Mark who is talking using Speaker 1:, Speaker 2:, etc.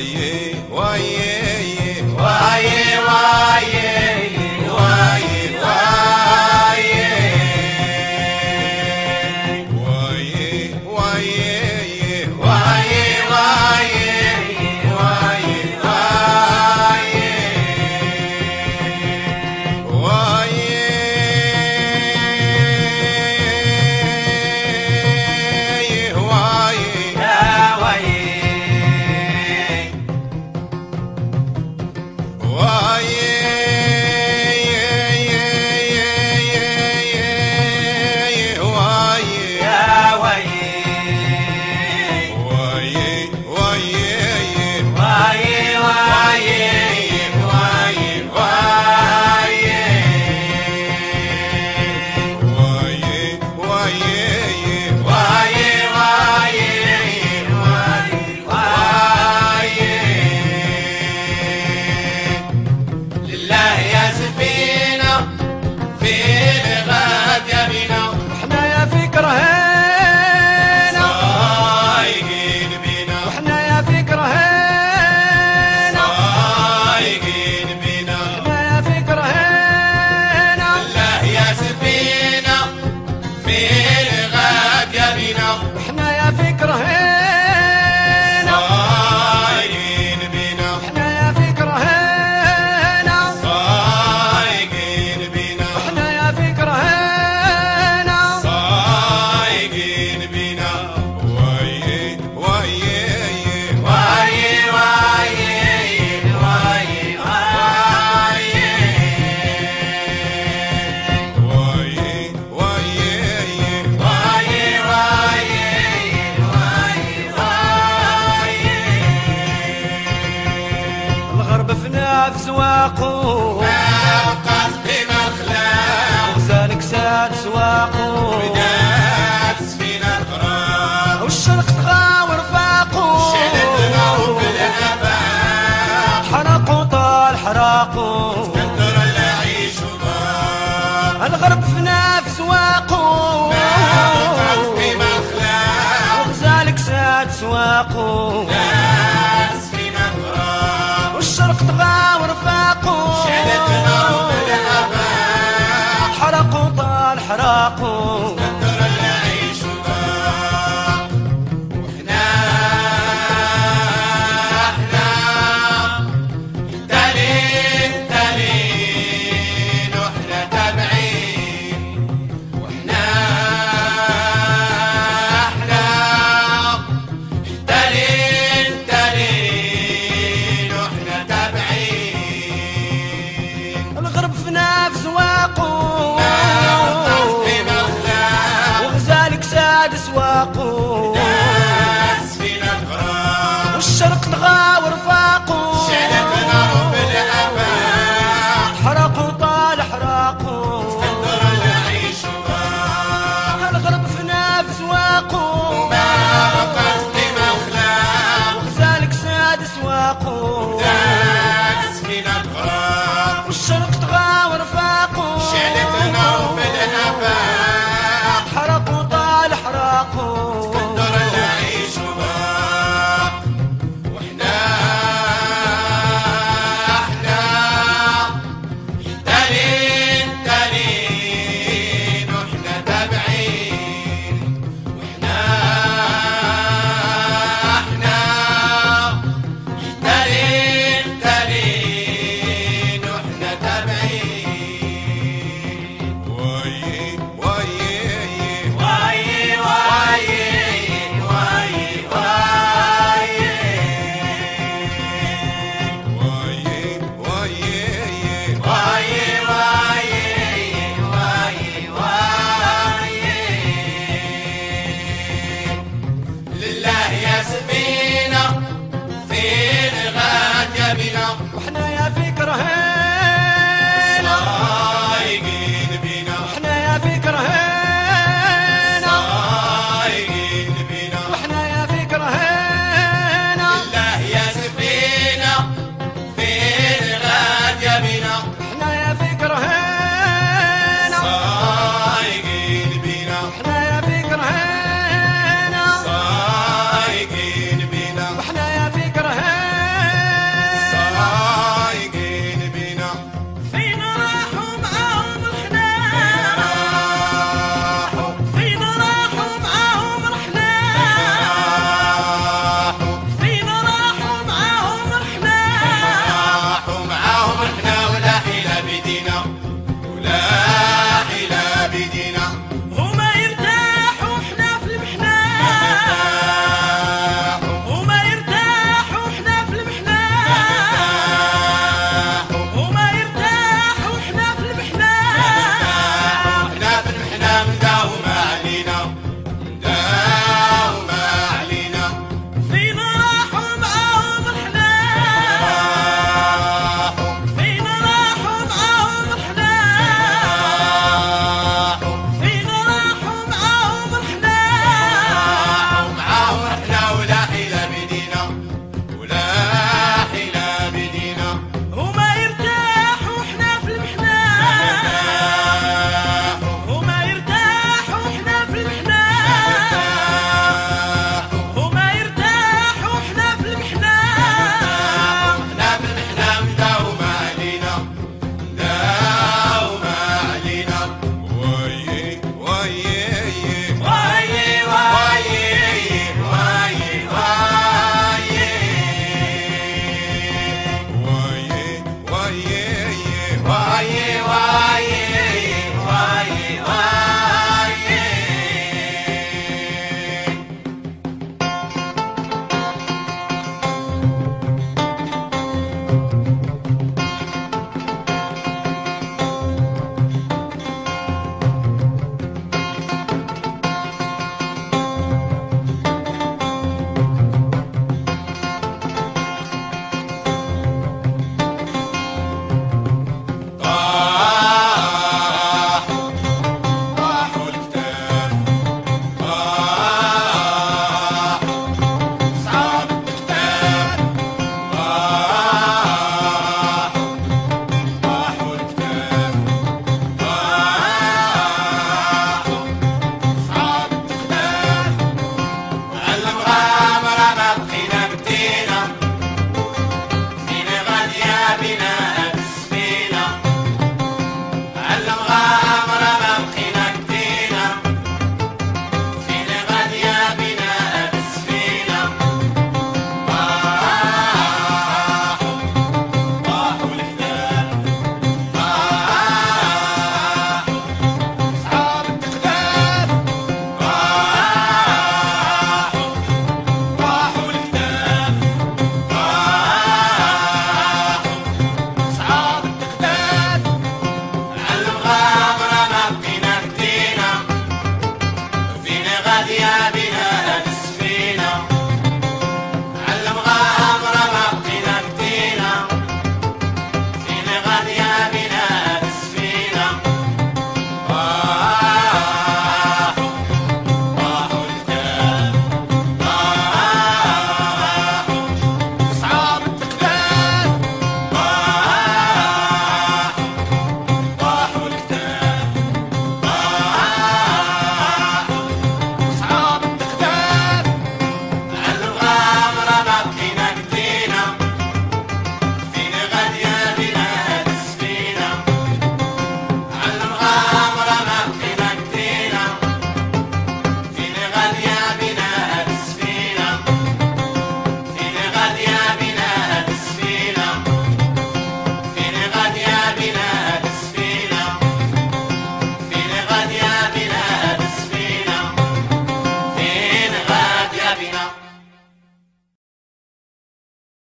Speaker 1: في سواقو
Speaker 2: وقف بمخلاق
Speaker 1: وزالك ساد سواقو
Speaker 2: بدات سفينة غرام
Speaker 1: والشرق تغاور فاقو
Speaker 2: شلت الغرب بالآفاق
Speaker 1: حرقو طال حراقو
Speaker 2: تقدر العيش وضاق
Speaker 1: الغرب فنا في سواقو
Speaker 2: وقف بمخلاق
Speaker 1: وزالك ساد سواقو والشرق تغاور فاقو
Speaker 2: شلت الغرب بالآفاق
Speaker 1: حرقو طال حراقو
Speaker 2: تقدر العيش وضاق وإحنا تالين وإحنا تابعين وإحنا تالين وإحنا تابعين
Speaker 1: الغرب فنا في سواقو وغزالك ساد سواقو والشرق تغاور فاقو
Speaker 2: شعلت الغرب بالآفاق
Speaker 1: حرقو طال حراقو
Speaker 2: تقدر العيش وضاق
Speaker 1: الغرب فنا في سواقو
Speaker 2: ما بقت بمخلاق
Speaker 1: وغزالك ساد سواقو
Speaker 2: سفينة غرام
Speaker 1: والشرق تغاور فاقو
Speaker 2: شعلت الغرب بالآفاق
Speaker 1: حرقو طال حراقو
Speaker 2: تقدر العيش وضاق وإحنا تالين وإحنا تابعين وإحنا تالين وإحنا تابعين لله يا سفينة